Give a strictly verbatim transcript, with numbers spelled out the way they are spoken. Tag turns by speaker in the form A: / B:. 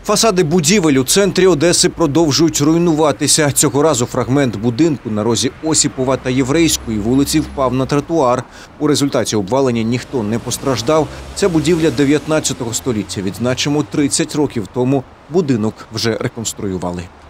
A: Фасади будівель у центрі Одеси продовжують руйнуватися. Цього разу фрагмент будинку на розі Осіпова та Єврейської вулиці впав на тротуар. У результаті обвалення ніхто не постраждав. Це будівля дев'ятнадцятого століття. Відзначимо, тридцять років тому будинок вже реконструювали.